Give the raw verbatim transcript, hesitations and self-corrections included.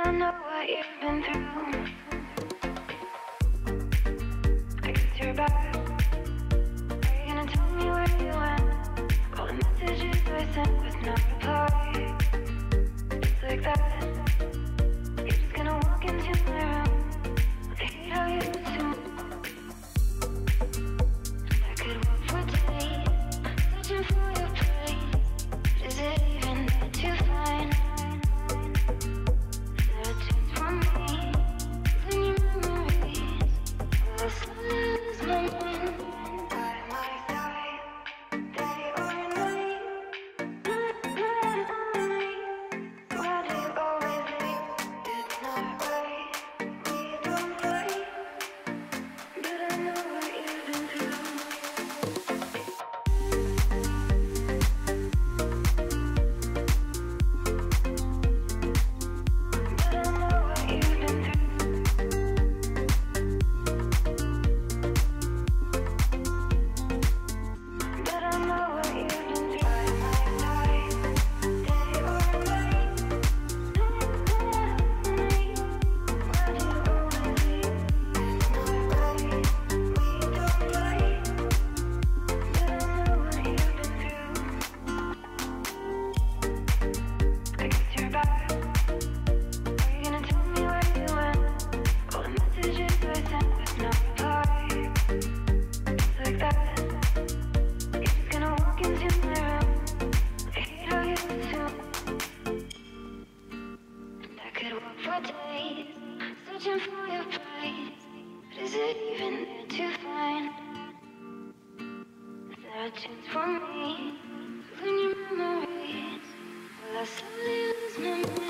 I know what you've been through. I guess you're back. Are you gonna tell me where you went? All the messages I sent with no reply. It's like that. You're just gonna walk into my room. I hate how you assume. And I could walk for days, searching for your place. But is it even there to find? Searching for your place, but is it even there to find? Is there a chance for me to learn your memories? Will I slowly lose my mind?